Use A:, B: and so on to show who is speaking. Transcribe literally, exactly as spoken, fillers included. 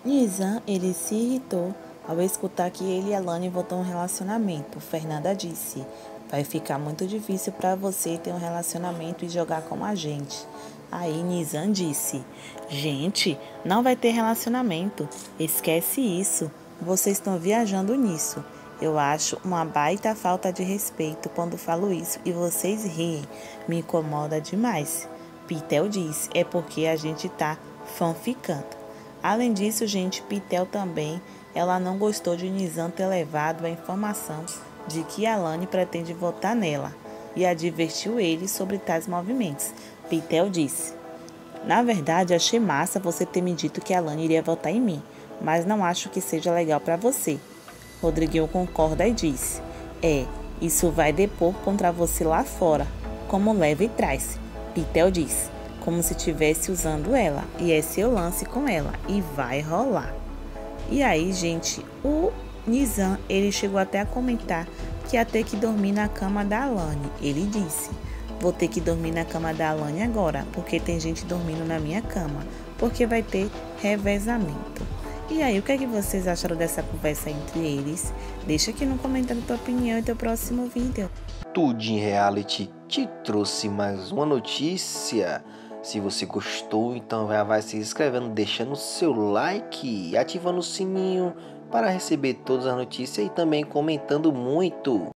A: Nizam, ele se irritou ao escutar que ele e Alane voltam um relacionamento. Fernanda disse: vai ficar muito difícil para você ter um relacionamento e jogar com a gente. Aí Nizam disse: gente, não vai ter relacionamento. Esquece isso. Vocês estão viajando nisso. Eu acho uma baita falta de respeito quando falo isso e vocês riem. Me incomoda demais. Pitel diz: é porque a gente tá fanficando. Além disso, gente, Pitel também, ela não gostou de Nizam ter levado a informação de que Alane pretende votar nela e advertiu ele sobre tais movimentos. Pitel disse: na verdade, achei massa você ter me dito que Alane iria votar em mim, mas não acho que seja legal para você. Rodriguinho concorda e diz: é, isso vai depor contra você lá fora, como leva e traz. Pitel diz: como se estivesse usando ela, e é seu lance com ela, e vai rolar. E aí, gente, o Nizam, ele chegou até a comentar que ia ter que dormir na cama da Alane. Ele disse: vou ter que dormir na cama da Alane agora, porque tem gente dormindo na minha cama, porque vai ter revezamento. E aí, o que é que vocês acharam dessa conversa entre eles? Deixa aqui no comentário tua opinião e teu próximo vídeo.
B: Tudinho Reality te trouxe mais uma notícia. Se você gostou, então já vai se inscrevendo, deixando o seu like e ativando o sininho para receber todas as notícias e também comentando muito.